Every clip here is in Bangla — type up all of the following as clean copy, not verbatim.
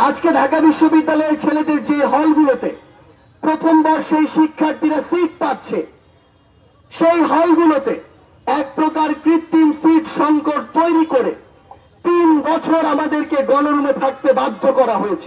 আজকে ঢাকা বিশ্ববিদ্যালয়ের ছেলেদের যে হলগুলোতে প্রথম বর্ষের শিক্ষার্থীরা সিট পাচ্ছে, সেই হলগুলোতে এক প্রকার কৃত্রিম সিট সংকট তৈরি করে 3 বছর আমাদেরকে গণরুমে থাকতে বাধ্য করা হয়েছে।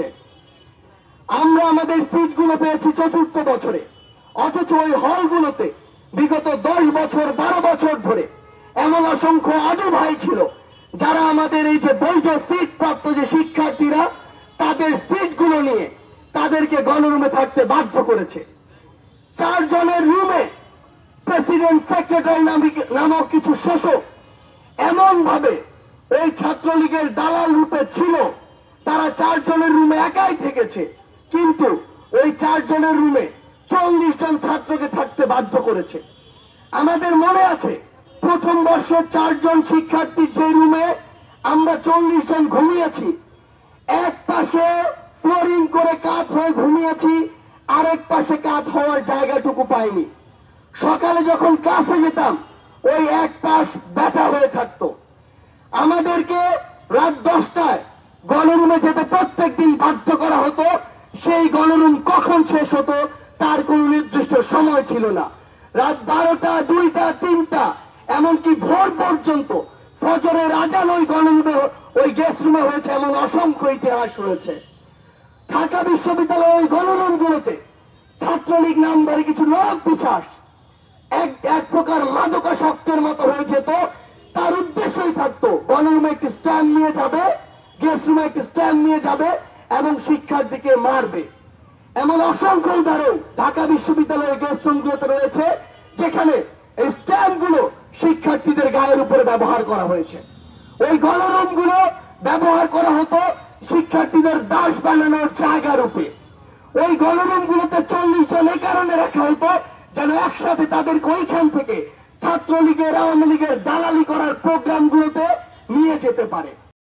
আমরা আমাদের সিটগুলো পেয়েছি 4র্থ বছরে, অথচ ওই হলগুলোতে বিগত 10 বছর 12 বছর ধরে এমন অসংখ্য আদু ভাই ছিল যারা আমাদের এই যে বৈধ সিট প্রাপ্ত যে শিক্ষার্থীরা তাদের সিটগুলো নিয়ে তাদেরকে গণরুমে থাকতে বাধ্য করেছে। 4 জনের রুমে প্রেসিডেন্ট সেক্রেটারি নামক কিছু শোষক এমন ভাবে ওই ছাত্রলীগের দালাল রূপে ছিল, তারা 4 জনের রুমে একাই থেকেছে, কিন্তু ওই 4 জনের রুমে 40 জন ছাত্রকে থাকতে বাধ্য করেছে। আমাদের মনে আছে প্রথম বর্ষে 4 জন শিক্ষার্থীর যে রুমে আমরা 40 জন ঘুমিয়েছি, এক পাশে ফ্লোরিং করে কাত হয়ে ঘুমিয়েছি, আরেক পাশে কাত হওয়ার জায়গাটুকু পাইনি। সকালে যখন ক্লাসে যেতাম ওই এক পাশ ব্যথা হয়ে থাকতো। আমাদেরকে রাত 10টায় গণরুমে যেতে প্রত্যেকদিন বাধ্য করা হতো। সেই গণরুম কখন শেষ হতো তার কোন নির্দিষ্ট সময় ছিল না। রাত 12টা, 2টা, 3টা, এমনকি ভোর পর্যন্ত ফজরের আজান ওই গণরুমে ওই গেস্ট রুমে হয়েছে, এমন অসংখ্য ইতিহাস রয়েছে। ঢাকা বিশ্ববিদ্যালয়ের ওই গণরুমগুলোতে ছাত্রলীগ নামধারী কিছু নরক পিশাচ এক প্রকার মাদকাসক্তের মতো হয়ে যেত। তার উদ্দেশ্যই থাকতো গণরুমে একটি স্ট্যান্ড নিয়ে যাবে, গেস্ট রুমে একটি স্ট্যান্ড নিয়ে যাবে এবং শিক্ষার্থীকে মারবে। এমন অসংখ্য উদাহরণ ঢাকা বিশ্ববিদ্যালয়ের গেস্ট রুমগুলোতে রয়েছে, যেখানে এই স্ট্যান্ডগুলো শিক্ষার্থীদের গায়ের উপরে ব্যবহার করা হয়েছে। ওই গণরুমগুলো ব্যবহার করা হতো শিক্ষার্থীদের দাস বানানোর জায়গা রূপে। ওই গণরুমগুলোতে 40 জন এই কারণে রাখা হতো যেন একসাথে তাদেরকে ওইখান থেকে ছাত্রলীগের, আওয়ামী লীগের দালালি করার প্রোগ্রামগুলোতে নিয়ে যেতে পারে।